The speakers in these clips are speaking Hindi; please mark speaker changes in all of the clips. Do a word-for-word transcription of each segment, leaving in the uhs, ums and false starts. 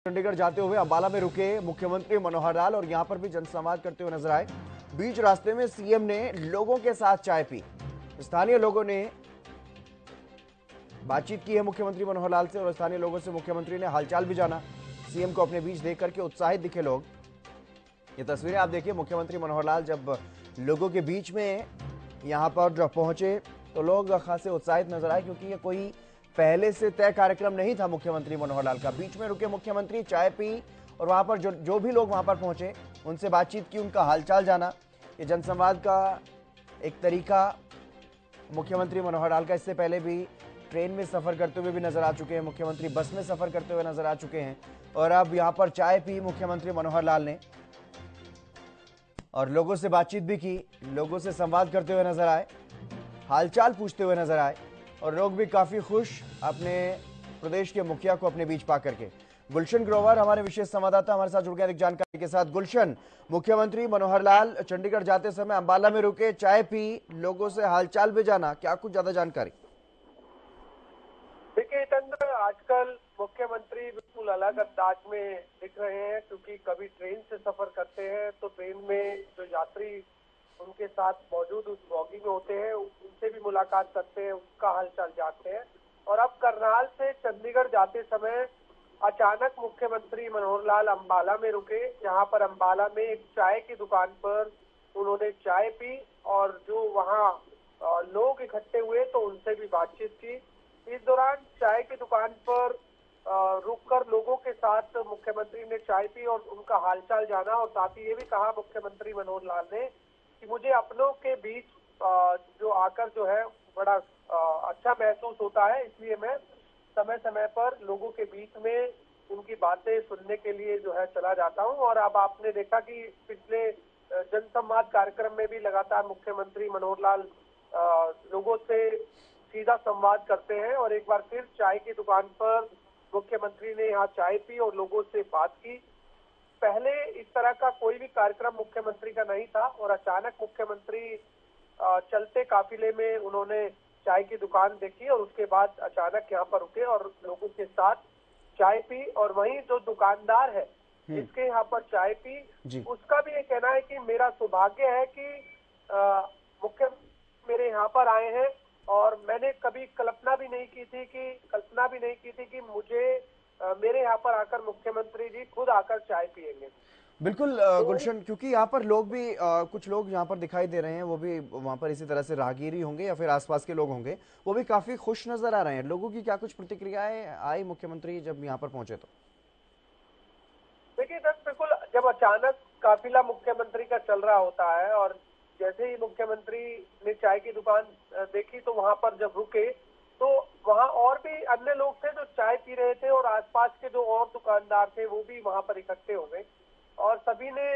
Speaker 1: चंडीगढ़ जाते हुए अंबाला में रुके मुख्यमंत्री मनोहर लाल और यहां पर भी जनसंवाद करते हुए नजर आए। बीच रास्ते में सीएम ने लोगों के साथ चाय पी। स्थानीय लोगों ने बातचीत की है मुख्यमंत्री मनोहर लाल से और स्थानीय लोगों से मुख्यमंत्री ने हालचाल भी जाना। सीएम को अपने बीच देख करके उत्साहित दिखे लोग। ये तस्वीरें आप देखिए, मुख्यमंत्री मनोहर लाल जब लोगों के बीच में यहां पर पहुंचे तो लोग खासे उत्साहित नजर आए, क्योंकि ये कोई पहले से तय कार्यक्रम नहीं था मुख्यमंत्री मनोहर लाल का। बीच में रुके मुख्यमंत्री, चाय पी और वहां पर जो जो भी लोग वहां पर पहुंचे उनसे बातचीत की, उनका हालचाल जाना। ये जनसंवाद का एक तरीका मुख्यमंत्री मनोहर लाल का। इससे पहले भी ट्रेन में सफर करते हुए भी नजर आ चुके हैं मुख्यमंत्री, बस में सफर करते हुए नजर आ चुके हैं और अब यहां पर चाय पी मुख्यमंत्री मनोहर लाल ने और लोगों से बातचीत भी की, लोगों से संवाद करते हुए नजर आए, हालचाल पूछते हुए नजर आए और लोग भी काफी खुश अपने प्रदेश के मुखिया को अपने बीच पा करके। गुलशन ग्रोवर हमारे विशेष संवाददाता हमारे साथ जुड़ गए अधिक जानकारी के साथ। गुलशन, मुख्यमंत्री मनोहर लाल चंडीगढ़ जाते समय अंबाला में रुके, चाय पी, लोगों से हालचाल भी जाना, क्या कुछ ज्यादा जानकारी?
Speaker 2: देखिए तंत्र, आजकल मुख्यमंत्री बिल्कुल अलग अंदाज में दिख रहे हैं, क्योंकि कभी ट्रेन से सफर करते हैं तो ट्रेन में जो यात्री उनके साथ मौजूद उस बॉगी में होते हैं उनसे भी मुलाकात करते हैं, उनका हालचाल जानते हैं। और अब करनाल से चंडीगढ़ जाते समय अचानक मुख्यमंत्री मनोहर लाल अंबाला में रुके, जहां पर अंबाला में एक चाय की दुकान पर उन्होंने चाय पी और जो वहां लोग इकट्ठे हुए तो उनसे भी बातचीत की। इस दौरान चाय की दुकान पर रुककर लोगों के साथ मुख्यमंत्री ने चाय पी और उनका हालचाल जाना और साथ ही ये भी कहा मुख्यमंत्री मनोहर लाल ने कि मुझे अपनों के बीच जो आकर जो है बड़ा अच्छा महसूस होता है, इसलिए मैं समय समय पर लोगों के बीच में उनकी बातें सुनने के लिए जो है चला जाता हूं। और अब आपने देखा कि पिछले जनसंवाद कार्यक्रम में भी लगातार मुख्यमंत्री मनोहर लाल लोगों से सीधा संवाद करते हैं और एक बार फिर चाय की दुकान पर मुख्यमंत्री ने यहाँ चाय पी और लोगों से बात की। पहले इस तरह का कोई भी कार्यक्रम मुख्यमंत्री का नहीं था और अचानक मुख्यमंत्री चलते काफिले में उन्होंने चाय की दुकान देखी और उसके बाद अचानक यहाँ पर रुके और लोगों के साथ चाय पी। और वहीं जो दुकानदार है जिसके यहाँ पर चाय पी, उसका भी ये कहना है कि मेरा सौभाग्य है कि मुख्यमंत्री मेरे यहाँ पर आए हैं और मैंने कभी कल्पना भी नहीं की थी कि कल्पना भी नहीं की थी कि मुझे आ, मेरे यहाँ पर आकर मुख्यमंत्री जी खुद आकर चाय पिएंगे।
Speaker 1: बिल्कुल गुलशन, क्योंकि यहाँ पर लोग भी आ, कुछ लोग यहाँ पर दिखाई दे रहे हैं, वो भी वहाँ पर इसी तरह से राहगीरी होंगे या फिर आसपास के लोग होंगे, वो भी काफी खुश नजर आ रहे हैं। लोगों की क्या कुछ प्रतिक्रियाएं आई मुख्यमंत्री जब यहाँ पर पहुंचे तो?
Speaker 2: देखिए बिल्कुल, जब अचानक काफिला मुख्यमंत्री का चल रहा होता है और जैसे ही मुख्यमंत्री ने चाय की दुकान देखी तो वहां पर जब रुके तो वहां और भी अन्य लोग थे जो चाय पी रहे थे और आसपास के जो और दुकानदार थे वो भी वहां पर इकट्ठे हो गए और सभी ने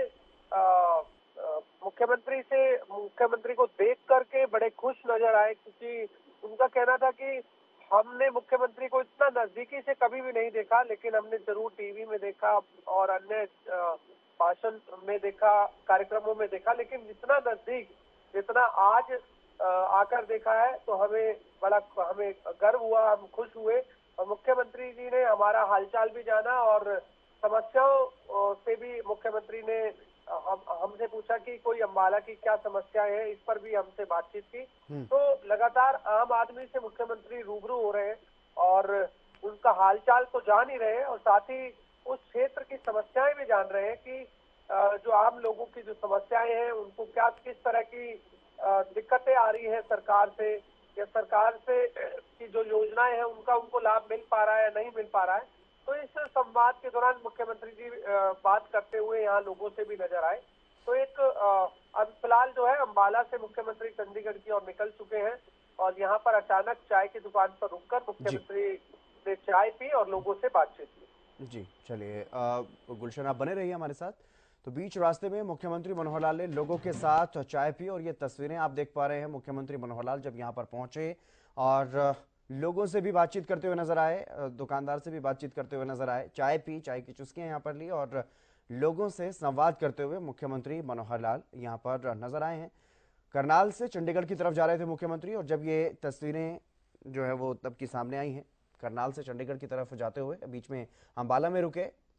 Speaker 2: मुख्यमंत्री से मुख्यमंत्री को देख करके बड़े खुश नजर आए, क्योंकि उनका कहना था कि हमने मुख्यमंत्री को इतना नजदीकी से कभी भी नहीं देखा, लेकिन हमने जरूर टीवी में देखा और अन्य भाषण में देखा, कार्यक्रमों में देखा, लेकिन जितना नजदीक जितना आज आकर देखा है तो हमें बड़ा हमें गर्व हुआ, हम खुश हुए। और मुख्यमंत्री जी ने हमारा हालचाल भी जाना और समस्याओं से भी मुख्यमंत्री ने हम हमसे पूछा कि कोई अंबाला की क्या समस्याएं हैं, इस पर भी हमसे बातचीत की। तो लगातार आम आदमी से मुख्यमंत्री रूबरू हो रहे हैं और उनका हालचाल तो जान ही रहे हैं और साथ ही उस क्षेत्र की समस्याएं भी जान रहे हैं कि जो आम लोगों की जो समस्याएं हैं उनको क्या किस तरह की दिक्कतें आ रही है सरकार से, या सरकार से की जो योजनाएं हैं उनका उनको लाभ मिल पा रहा है या नहीं मिल पा रहा है। तो इस संवाद के दौरान मुख्यमंत्री जी बात करते हुए यहाँ लोगों से भी नजर आए। तो एक अब फिलहाल जो है अंबाला से मुख्यमंत्री चंडीगढ़ की ओर निकल चुके हैं और यहाँ पर अचानक चाय की दुकान पर रुककर मुख्यमंत्री ने चाय पी और लोगों से बातचीत की।
Speaker 1: जी चलिए, गुलशन आप बने रहिए हमारे साथ। तो बीच रास्ते में मुख्यमंत्री मनोहर लाल ने लोगों के साथ चाय पी और ये तस्वीरें आप देख पा रहे हैं मुख्यमंत्री मनोहर लाल जब यहाँ पर पहुंचे और लोगों से भी बातचीत करते हुए नजर आए, दुकानदार से भी बातचीत करते हुए नजर आए, चाय पी, चाय की चुस्कियां यहाँ पर ली और लोगों से संवाद करते हुए मुख्यमंत्री मनोहर लाल यहाँ पर नजर आए हैं। करनाल से चंडीगढ़ की तरफ जा रहे थे मुख्यमंत्री और जब ये तस्वीरें जो है वो तब की सामने आई हैं। करनाल से चंडीगढ़ की तरफ जाते हुए बीच में अंबाला में रुके,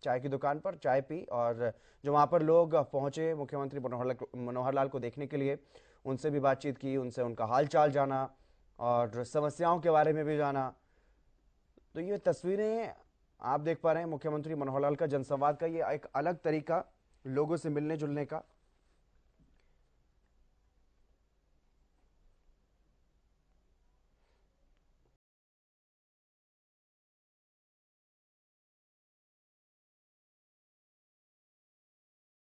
Speaker 1: चाय की दुकान पर चाय पी और जो वहाँ पर लोग पहुँचे मुख्यमंत्री मनोहर मनोहर लाल को देखने के लिए, उनसे भी बातचीत की, उनसे उनका हाल चाल जाना और समस्याओं के बारे में भी जाना। तो ये तस्वीरें आप देख पा रहे हैं मुख्यमंत्री मनोहर लाल का जनसंवाद का ये एक अलग तरीका लोगों से मिलने जुलने का।